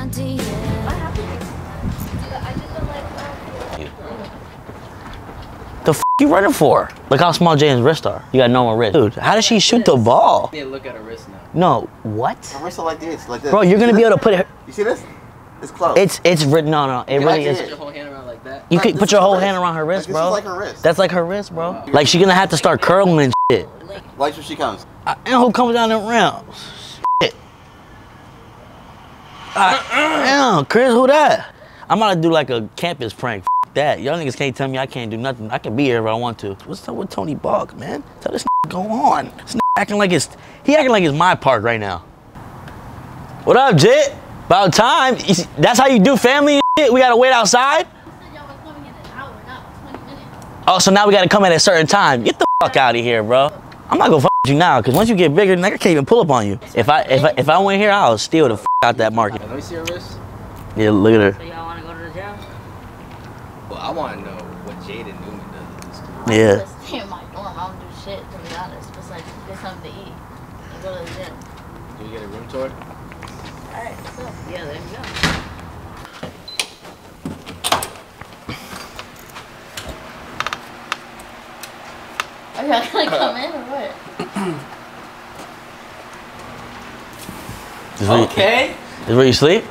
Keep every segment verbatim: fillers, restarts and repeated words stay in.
my D M. What happened? I just don't like. The f you running for? Look how small Jaden's wrists are. You got normal wrist. Dude, how does she shoot the ball? Yeah, look at her wrist now. No, what? Her wrists are like this, like this. Bro, you're gonna be able to put it. You see this? It's close. It's it's written. No, no, it You really like is. it. Put your whole hand around like that. You No, can this put is your her whole wrist. hand around her wrist, Like, bro. This is like her wrist. That's like her wrist, bro. Like she's gonna have to start curling and shit. Watch when she comes. I, and who comes down them rounds? Shit. Uh, damn, Chris, who that? I'm about to do like a campus prank. F that. Y'all niggas can't tell me I can't do nothing. I can be here if I want to. What's up with Tony Buck, man? Tell this go on. This acting like it's he acting like it's my park right now. What up, Jit? About time. You see, that's how you do family and shit? We gotta wait outside? Oh, so now we gotta come at a certain time. Get the fuck out of here, bro. I'm not gonna fuck with you now, cause once you get bigger, nigga can't even pull up on you. If I if I if I went here, I'll steal the fuck out that market. Let me see her wrist. Yeah, look at her. So y'all wanna go to the gym? Well, I want to know what Jaden Newman does at this school. Yeah. Just stay in my dorm. I don't do shit, to be honest. Besides get something to eat and go to the gym. Do you get a room tour? Alright, so yeah, there you go. Are y'all gonna come in or what? This where you- Okay. This where you sleep?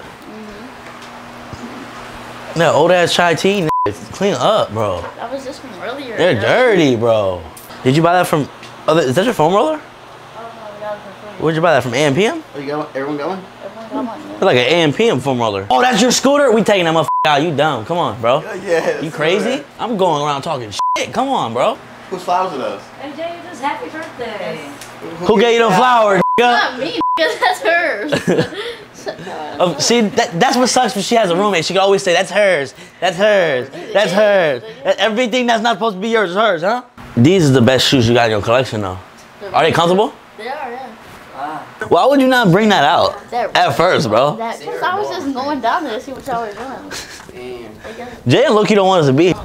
That old ass chai tea, nigga, clean up, bro. That was just from earlier. They're yo. dirty, bro. Did you buy that from? Other, is that your foam roller? Oh no, that was from Where'd you buy that from? A M P M? Are you going? Everyone going? Everyone got one. It's like an A M P M foam roller. Oh, that's your scooter? We taking that motherfucker out. You dumb. Come on, bro. Yeah. You crazy? I'm going around talking shit. Come on, bro. Whose flowers are those? M J, it was happy birthday. Who gave you them flowers, nigga? Not me, because that's hers. Oh, see, that, that's what sucks when she has a roommate. She can always say, that's hers, that's hers, that's hers. Everything that's not supposed to be yours is hers, huh? These are the best shoes you got in your collection, though. Are they comfortable? They are, yeah. Why would you not bring that out They're- at first, bro? Because I was just going down there to see what y'all were doing. Damn. Jay and Loki don't want us to be.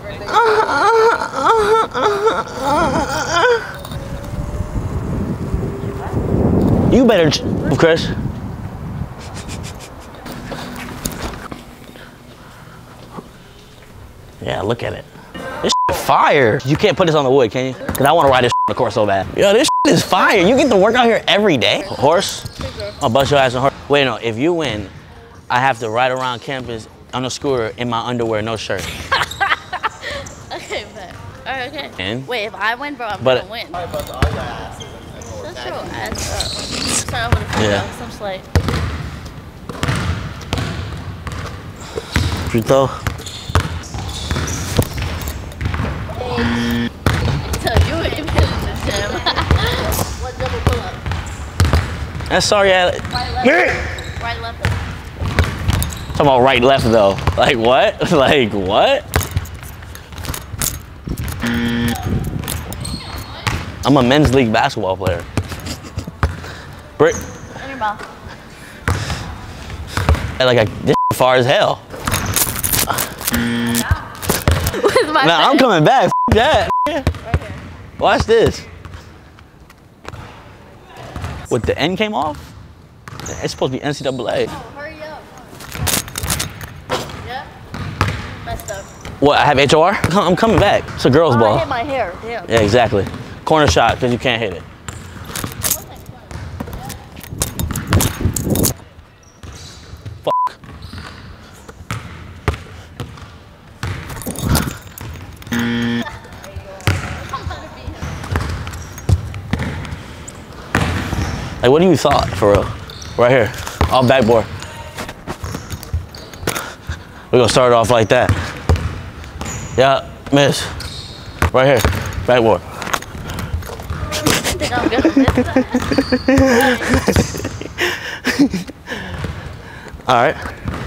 You better, ch- Chris. Yeah, look at it. This shit fire. You can't put this on the wood, can you? Cause I want to ride this on the course so bad. Yo, this shit is fire. You get to work out here every day. Horse? I'll bust your ass on horse. Wait, no, if you win, I have to ride around campus on a scooter in my underwear, no shirt. Okay, but. Alright, okay. And? Wait, if I win, bro, I'm But- gonna win. Shut your ass up. Start off with a free Yeah. throw, some slight. Free throw. Hey. So you ain't been in the gym. What double pull up? That's sorry, I. Right, left. Right, left. Talking about right, left though. Like what? Like what? I'm a men's league basketball player. Brick. In your mouth. Like I, this far as hell. With my Nah, I'm face. coming back. F that. Right here. Watch this. What, the N came off? It's supposed to be N C double A. Oh, hurry up. Yeah? Messed up. What, I have H O R? I'm coming back. It's a girl's Oh, I ball. hit my hair. Damn. Yeah, exactly. Corner shot, because you can't hit it. Fuck. Like, what do you thought, for real? Right here, off backboard. We're gonna start it off like that. Yeah, miss. Right here, backboard. Think I'm gonna miss that? All right.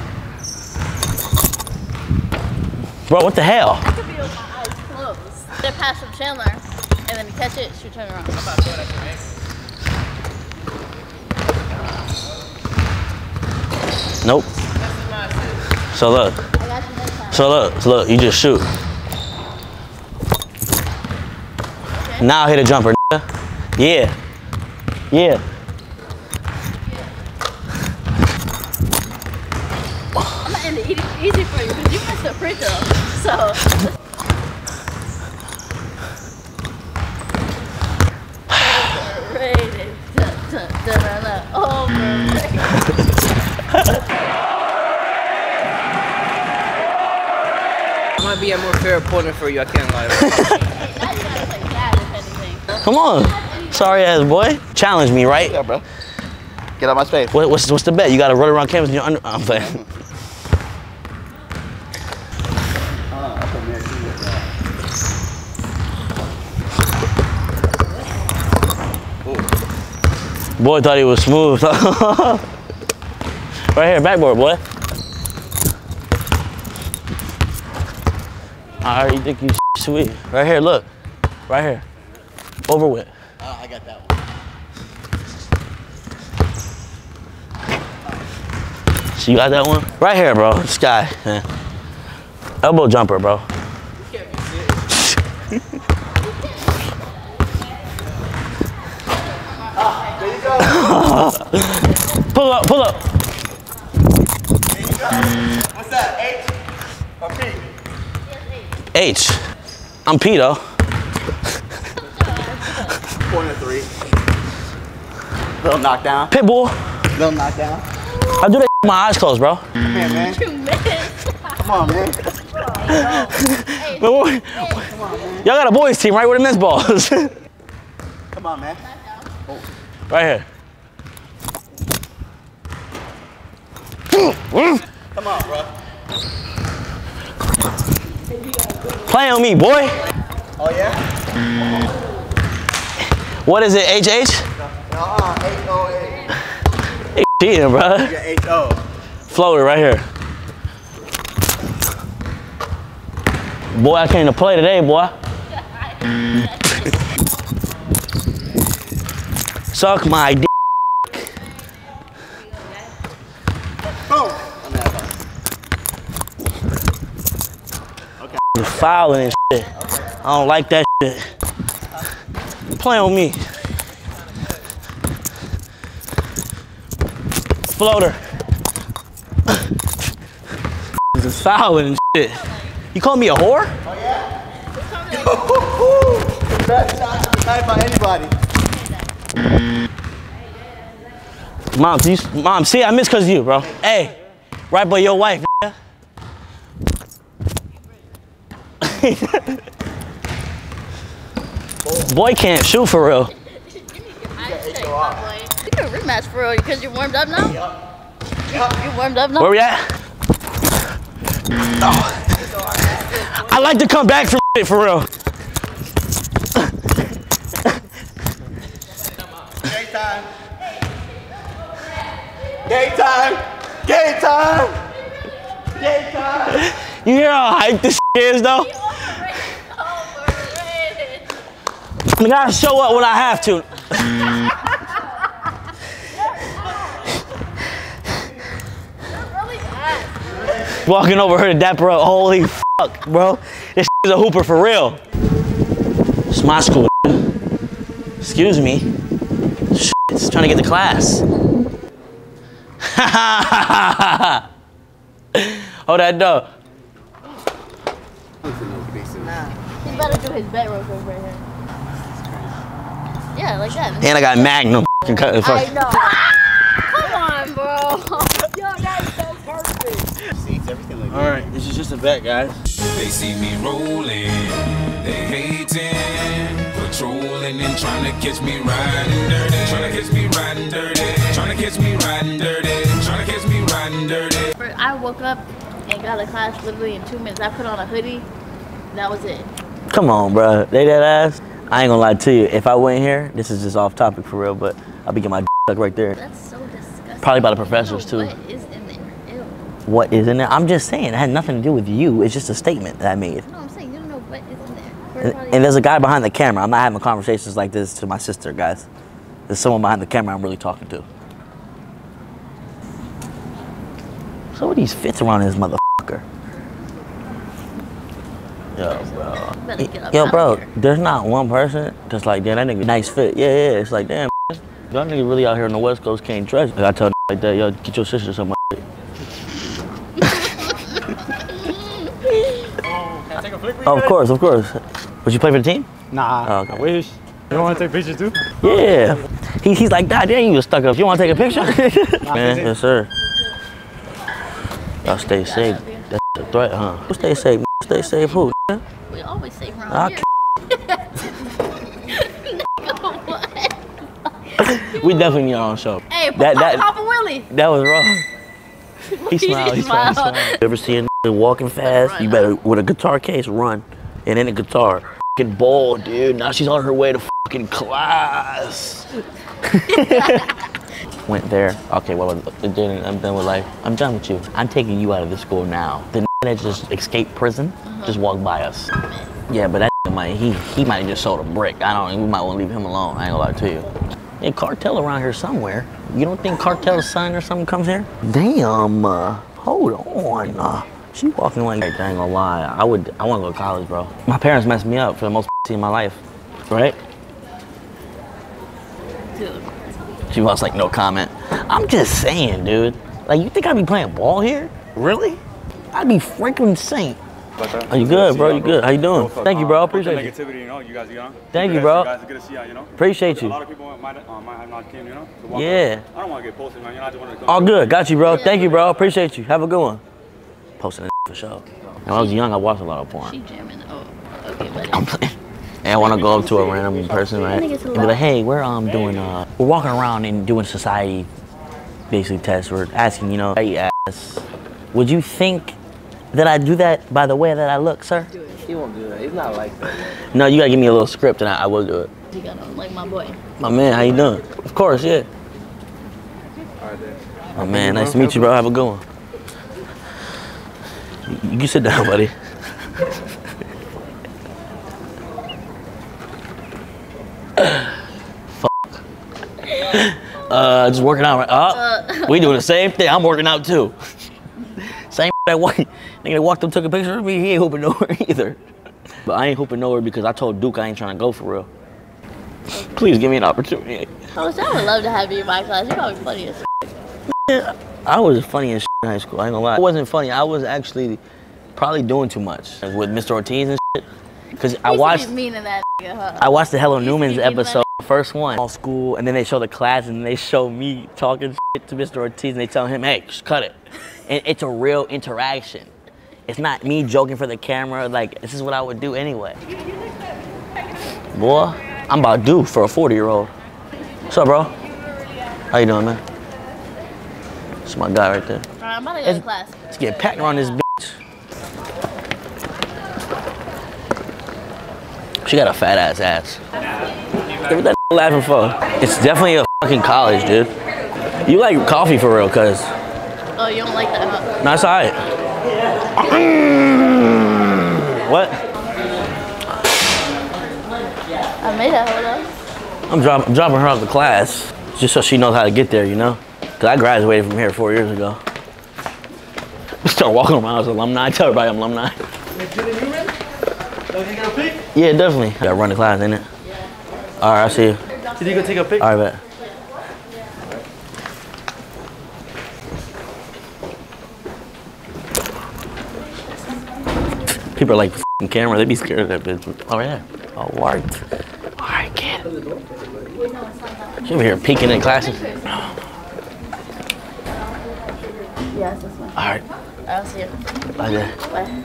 Bro, what the hell? I could be with my eyes closed. They're past from Chandler, and then you catch it, shoot, turn around. Nope. So look. I got you next time. So look. So look. You just shoot. Okay. Now hit a jumper. Nigga. Yeah. Yeah. So. Overrated. Dun, dun, dun, dun, dun. Overrated. I might be a more fair opponent for you. I can't lie. Now you gotta play bad, if anything. Come on. Sorry ass boy. Challenge me, right? Yeah, bro. Get out my space. What, what's, what's the bet? You gotta run around campus in your under. I'm playing. Boy thought he was smooth. Right here, backboard, boy. Alright, you think you sweet. Right here, look. Right here. Over with. Oh, I got that one. So you got that one? Right here, bro. This guy. Yeah. Elbow jumper, bro. Pull up, pull up. What's that? H or P? H. I'm P though. Corner three. Little knockdown. Pitbull. Little knockdown. I do that with my eyes closed, bro. Come here, man. You missed. Come on, man. Hey, But what- Y'all got a boys team, right? Where the men's balls? Come on, man. Right here. Come on, bro. Play on me, boy. Oh, yeah? What is it, H H? Uh-uh. H O A. Hey, cheating, bro. You got H O. Floater right here. Boy, I came to play today, boy. Suck my d. Boom. You're fouling and shit. I don't like that shit. Play on me. Floater. This is fouling and shit. You call me a whore? Oh, yeah? Best shot of the night by anybody. Mom, you, mom, see, I miss cause of you, bro. Hey, right by your wife. Boy can't shoot for real. I say, my boy. You can rematch for real because you're warmed up now? You warmed up now? Where we at? Oh. I like to come back from it for real. Game time. Game time. Game time. Game time. You hear how hype this is though? Overrated. I gotta show up when I have to. Really ass. Walking over her to dapper up. Holy fuck, bro. This is a hooper for real. It's my school. Excuse me. Shit, it's trying to get to class. Hold that door. He better do his bet real quick right here. Yeah, like that. And I got Magnum. I know. Come on, bro. Yo, that's so perfect. Seats, everything like that. All right, this is just a bet, guys. They see me rolling, they hating, patrolling and trying to catch me riding dirty, trying to catch me riding dirty, trying to catch me riding dirty, trying to catch me riding dirty. I woke up and got to class literally in two minutes. I put on a hoodie. That was it. Come on, bro. They that ass. I ain't gonna lie to you. If I went here, this is just off topic for real, but I'll be getting my stuck right there. That's so disgusting. Probably by the professors, too. What is in there? Ew. What is in there? I'm just saying. It had nothing to do with you. It's just a statement that I made. No, I'm saying you don't know what is in there. And, and there's a guy behind the camera. I'm not having conversations like this to my sister, guys. There's someone behind the camera I'm really talking to. So what these fits around this motherfucker? Yo, bro. Better get up Yo, out bro, here. there's not one person that's like, damn, that nigga nice fit. Yeah, yeah, it's like, damn, y'all niggas really out here on the West Coast can't dress. Like, I tell like that, yo, get your sister some shit. Oh, of course, of course. Would you play for the team? Nah, Oh, okay. I wish. You don't want to take pictures too? Yeah. He, he's like, God damn, you was stuck up. You want to take a picture? Man, yes, sir. Y'all stay safe. That's a threat, huh? Who stay safe? Stay safe who? We always say around I here. We definitely need our own show. Hey, That- Papa, that- Papa Willie. That was wrong. He smiled, he smiled, he smiled. You ever see a nigga walking fast? You better, with a guitar case, run. And then a guitar. Fucking ball, dude. Now she's on her way to fucking class. Went there. Okay, well, I'm done with life. I'm done with you. I'm taking you out of this school now. The nigga that just escaped prison just walked by us. Yeah, but that nigga might, he, he might have just sold a brick. I don't, we might want to leave him alone. I ain't gonna lie to you. Hey, Cartel around here somewhere. You don't think Cartel's son or something comes here? Damn, uh, hold on. Uh, she walking like, I ain't gonna lie. I would, I wanna go to college, bro. My parents messed me up for the most in my life, right? Dude. She was like, no comment. I'm just saying, dude. Like, you think I'd be playing ball here? Really? I'd be freaking insane. Are you good, bro? You good? How you doing? Thank you, bro. Appreciate you. Negativity, you know, you guys, you know. Thank you, bro. Guys, good to see you, you know. Appreciate you. A lot of people might, uh, might have not came, you know. to walk Yeah. around. I don't want to get posted, man. You know, I just want to come. All good. Got you, bro. Thank you, bro. Appreciate you. Have a good one. Posting it for sure. When I was young, I watched a lot of porn. She jamming. Oh, okay, buddy. I'm playing. And I want to go up to a random person, right? And be like, hey, we're um doing uh, we're walking around and doing society, basically tests. We're asking, you know, hey, ass, would you think that I do that by the way that I look, sir? He won't do that. He's not like that. Man. No, you gotta give me a little script and I, I will do it. You got on like my boy. My man, how you doing? Of course, yeah. All right, then. My man, nice to meet you, bro. Have a good one. You, you can sit down, buddy. Fuck. Uh, just working out. Right? Oh, we doing the same thing. I'm working out too. Same that white nigga that walked up, took a picture of me. He ain't hooping nowhere either. But I ain't hooping nowhere because I told Duke I ain't trying to go for real. Please give me an opportunity. Oh, so I would love to have you in my class. You're probably funny as Yeah, I was funny as shit in high school. I ain't gonna lie. I wasn't funny. I was actually probably doing too much with Mister Ortiz and shit. Cause I watched. Mean in that nigga, huh? I watched the Hello Newman's mean in that episode, first one, all school, and then they show the class, and they show me talking shit to Mister Ortiz, and they tell him, "Hey, just cut it." And it's a real interaction. It's not me joking for the camera. Like, this is what I would do anyway. Boy, I'm about due for a forty-year-old. What's up, bro? How you doing, man? That's my guy right there. Alright, I'm about to go to class. Let's get packed around this bitch. She got a fat ass ass. What that laughing for? It's definitely a fucking college, dude. You like coffee for real, cuz. Oh, you don't like that, huh? No, it's alright. What? I made that, hold up. I'm, drop, I'm dropping her off the class just so she knows how to get there, you know? Cause I graduated from here four years ago. Start walking around as an alumni. Tell everybody I'm alumni. Yeah, definitely. Gotta run the class, ain't it? Yeah. All right, I'll see you. Did you go take a picture? All right, bet. People are like, f***ing camera, they be scared of that bitch. Oh, yeah. Oh, right. All right, kid. She over here peeking in classes. Yeah, it's this one. All right. I'll see you. Bye, there. Bye.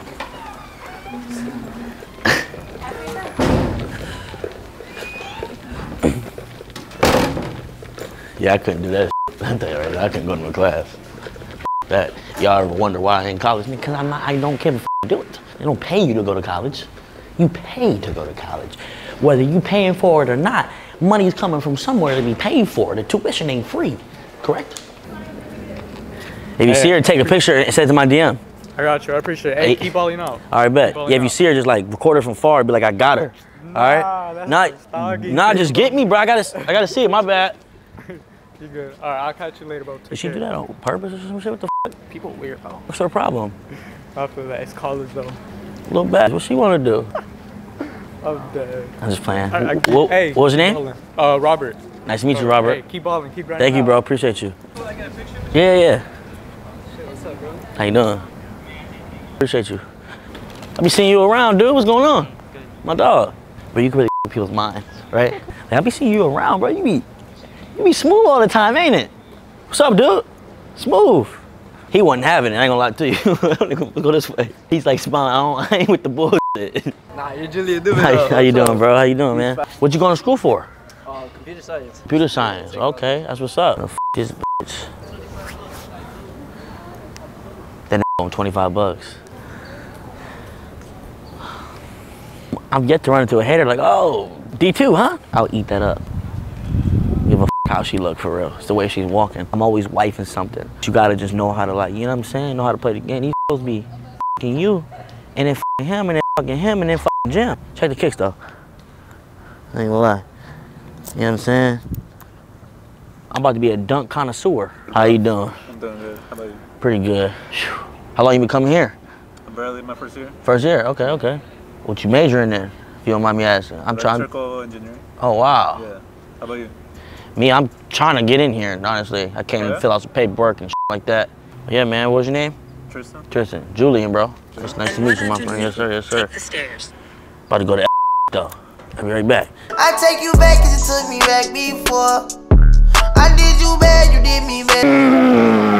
Yeah, I couldn't do that. I tell you right now, I couldn't go to my class. That y'all ever wonder why I ain't in college? Because I'm not. I don't care if I do it. They don't pay you to go to college. You pay to go to college, whether you paying for it or not. Money's coming from somewhere to be paid for. The tuition ain't free, correct? If you Hey, see her, take a picture and send it to my D M. I got you. I appreciate it. Hey, Hey. keep balling out. All right, bet. Keep balling Yeah, if you out. see her, just like record her from far. Be like, I got her. All right. that's Nah, just doggy. nah, just get me, bro. I gotta, I gotta see it. My bad. You good? All right, I'll catch you later, bro. Take Did she care. do that on purpose or some shit? What the f? People weird, though. What's her problem? After that, it's college, though. Little bad. What she wanna do? I'm dead. I'm just playing. I, I, What, hey, what was your keep name? balling. Uh, Robert. Nice to meet you, Robert. Hey, keep balling. Keep grinding. Thank you, out. bro. Appreciate you. Can I get a picture? Yeah, yeah. Shit, what's up, bro? How you doing? Appreciate you. I be seeing you around, dude. What's going on? My dog. But you can really people's minds, right? Like, I be seeing you around, bro. You be, you be smooth all the time, ain't it? What's up, dude? Smooth. He wasn't having it. I ain't gonna lie to you. Go this way. He's like smiling. I, don't, I ain't with the bullshit. Nah, you're Julia doing How, how you doing, bro? How you doing, man? What you going to school for? Uh, computer science. Computer science. Okay, that's what's up. F this bitch. That on twenty-five bucks. I'm yet to run into a hater like, oh, D two, huh? I'll eat that up. Give a f how she look for real. It's the way she's walking. I'm always wifing something. You gotta just know how to, like, you know what I'm saying? Know how to play the game. These supposed to be f***ing you, and then f***ing him, and then f***ing him, and then f***ing Jim. Check the kicks though. I ain't gonna lie. You know what I'm saying? I'm about to be a dunk connoisseur. How you doing? I'm doing good. How about you? Pretty good. Whew. How long you been coming here? I'm barely my first year. First year? Okay, okay. What you majoring in, if you don't mind me asking? I'm trying. Electrical engineering. Oh, wow. Yeah. How about you? Me, I'm trying to get in here, honestly. I came Oh, yeah? and fill out some paperwork and shit like that. Yeah, man, what's your name? Tristan. Tristan. Julian, bro. It's nice to meet you, my friend. Yes, sir, yes, sir. Take the stairs. About to go to though. I'll be right back. I take you back cause it took me back before. I did you bad, you did me bad.